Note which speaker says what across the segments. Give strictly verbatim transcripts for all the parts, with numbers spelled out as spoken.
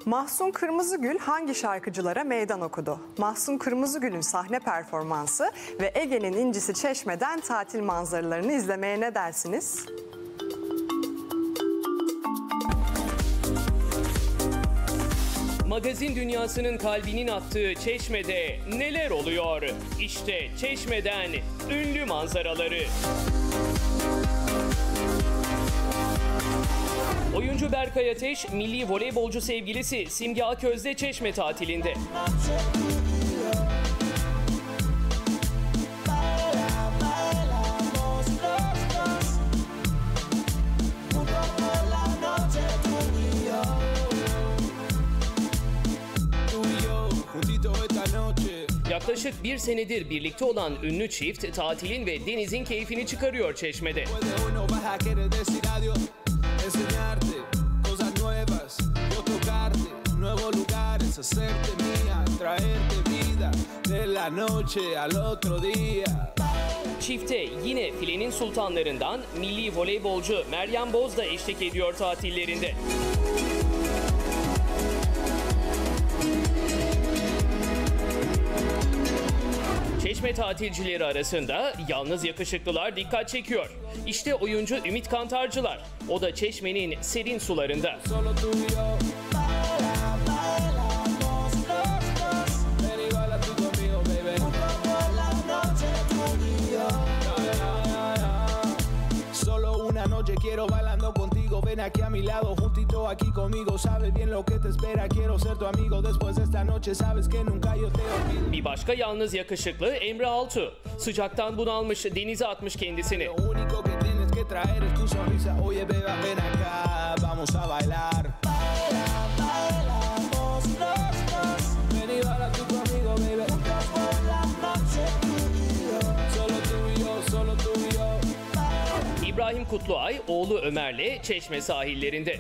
Speaker 1: Mahsun Kırmızıgül hangi şarkıcılara meydan okudu? Mahsun Kırmızıgül'ün sahne performansı ve Ege'nin incisi Çeşme'den tatil manzaralarını izlemeye ne dersiniz?
Speaker 2: Magazin dünyasının kalbinin attığı Çeşme'de neler oluyor? İşte Çeşme'den ünlü manzaraları. Oyuncu Berkay Ateş, milli voleybolcu sevgilisi Simge Aköz'de Çeşme tatilinde. Yaklaşık bir senedir birlikte olan ünlü çift tatilin ve denizin keyfini çıkarıyor Çeşme'de. Çifte yine filenin sultanlarından milli voleybolcu Meryem Boz da eşlik ediyor tatillerinde. Çeşme tatilcileri arasında yalnız yakışıklılar dikkat çekiyor. İşte oyuncu Ümit Kantarcılar. O da Çeşme'nin serin sularında.
Speaker 3: Quiero bailando contigo, ven aquí a mi lado, juntito aquí conmigo, sabes bien lo que te espera, quiero ser tu amigo después de esta noche, sabes que nunca yo te olvido.
Speaker 2: Bir başka yalnız yakışıklı Emre Altuğ. Sıcaktan bunalmış, denize atmış kendisini.
Speaker 3: Lo único que tienes que traer es tu sonrisa, oye beba ven acá, vamos a bailar. Bailamos los dos, ven y baila tú conmigo, baby. Juntos por la noche, tú y yo, solo tú y yo, solo tú y yo.
Speaker 2: İbrahim Kutluay, oğlu Ömer'le Çeşme sahillerinde.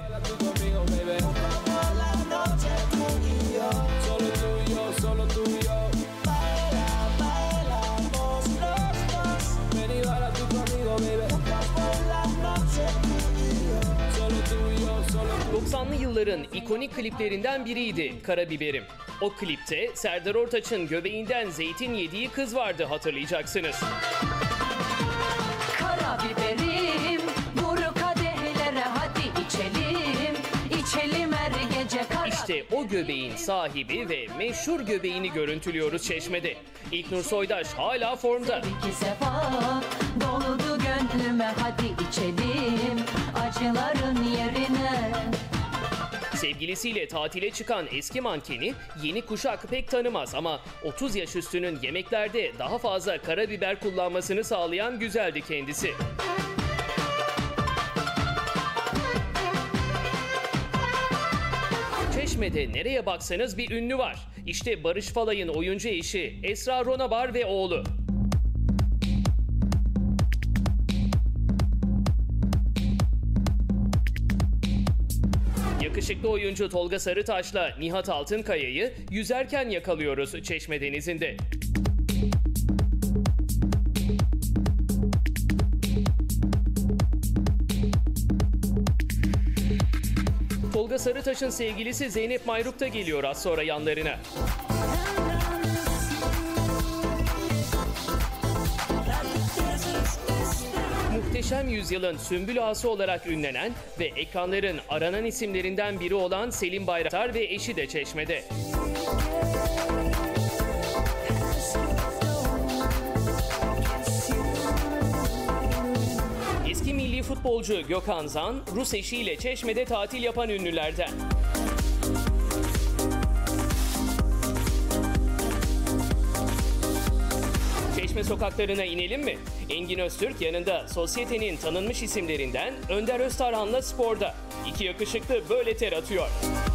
Speaker 2: doksanlı yılların ikonik kliplerinden biriydi Karabiberim. O klipte Serdar Ortaç'ın göbeğinden zeytin yediği kız vardı, hatırlayacaksınız.
Speaker 4: Karabiberim, vur kadehlere hadi içelim, içelim her gece kara...
Speaker 2: İşte o göbeğin sahibi ve meşhur göbeğini görüntülüyoruz Çeşme'de. İlknur Soydaş hala formda.
Speaker 4: İki sefa doldu gönlüme hadi içelim, acıların yerine...
Speaker 2: Sevgilisiyle tatile çıkan eski mankeni yeni kuşak pek tanımaz ama otuz yaş üstünün yemeklerde daha fazla karabiber kullanmasını sağlayan güzeldi kendisi. Çeşme'de nereye baksanız bir ünlü var. İşte Barış Falay'ın oyuncu eşi Esra Ronabar ve oğlu. Yakışıklı oyuncu Tolga Sarıtaş'la Nihat Altınkaya'yı yüzerken yakalıyoruz Çeşme denizinde. Tolga Sarıtaş'ın sevgilisi Zeynep Mayruk da geliyor az sonra yanlarına. Muhteşem Yüzyıl'ın sümbül ağası olarak ünlenen ve ekranların aranan isimlerinden biri olan Selim Bayraktar ve eşi de Çeşme'de. Eski milli futbolcu Gökhan Zan, Rus eşiyle Çeşme'de tatil yapan ünlülerden. Çeşme sokaklarına inelim mi? Engin Öztürk yanında sosyetenin tanınmış isimlerinden Önder Öztarhan'la sporda. İki yakışıklı böyle ter atıyor.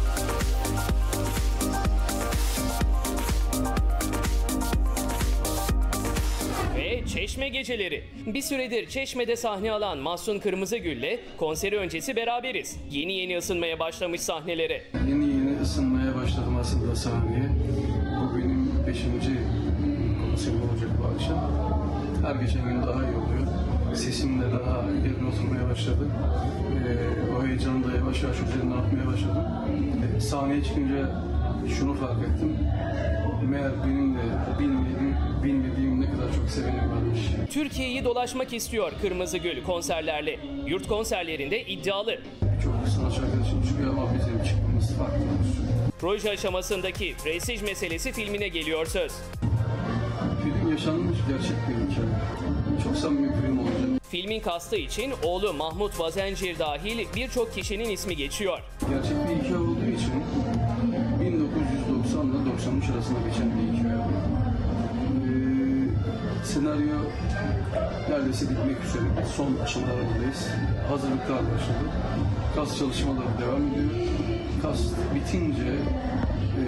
Speaker 2: Ve Çeşme geceleri. Bir süredir Çeşme'de sahne alan Mahsun Kırmızıgül'le konseri öncesi beraberiz. Yeni yeni ısınmaya başlamış sahnelere.
Speaker 5: Yeni yeni ısınmaya başladım aslında sahneye. Bu benim beşinci konserim olacak bu akşam. Her geçen gün daha iyi oluyor. sesim de daha yerine oturmaya başladı. Ee, o heyecanı da yavaş yavaş üzerinden atmaya başladım. Ee, sahneye çıkınca şunu fark ettim. Meğer benim de bilmediğim, bilmediğim ne kadar çok sevenim varmış.
Speaker 2: Türkiye'yi dolaşmak istiyor Kırmızıgül konserlerle. Yurt konserlerinde iddialı.
Speaker 5: Çok sanatçı arkadaşım çıkıyor ama bizim çıkmamız farklı olur.
Speaker 2: Proje aşamasındaki prestij meselesi filmine geliyor söz.
Speaker 5: Film yaşanmış gerçek bir hikaye. Çok samimi bir film olacak.
Speaker 2: Filmin kastı için oğlu Mahmut Vazencir dahil birçok kişinin ismi geçiyor.
Speaker 5: Gerçek bir hikaye olduğu için bin dokuz yüz doksan ile doksan üç arasında geçen bir hikaye. Ee, senaryo neredeyse bitmek üzere. Son aşamalarındayız. Hazırlıklar başladı. Kas çalışmaları devam ediyor. Kas bitince ee,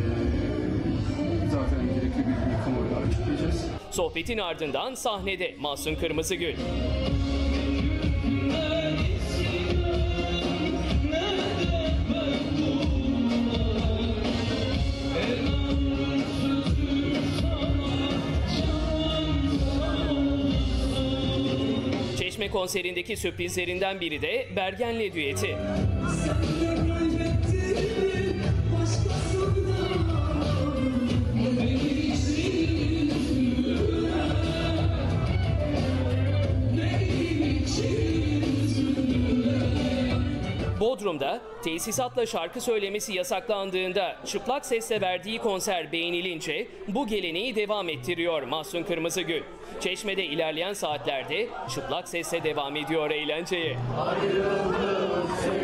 Speaker 5: zaten gerekli bilgiyi kamuoyuna açıklayacağız.
Speaker 2: Sohbetin ardından sahnede Mahsun Kırmızıgül. Çeşme konserindeki sürprizlerinden biri de Bergen'le düeti. Bodrum'da tesisatla şarkı söylemesi yasaklandığında çıplak sesle verdiği konser beğenilince bu geleneği devam ettiriyor Mahsun Kırmızıgül. Çeşme'de ilerleyen saatlerde çıplak sesle devam ediyor eğlenceye.
Speaker 5: Ayrıldık.